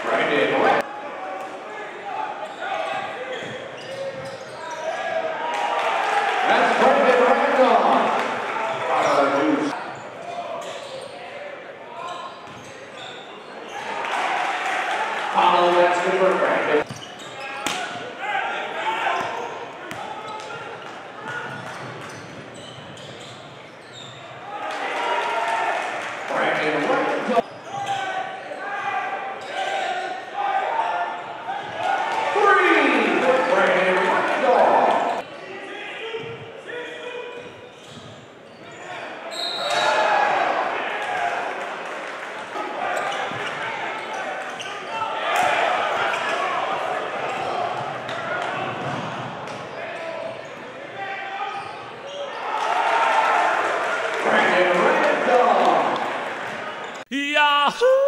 Brandon Randolph. That's Brandon Randolph. Follow that skipper, Brandon. Brandon Randolph. Three for Brandon Randolph. Yahoo!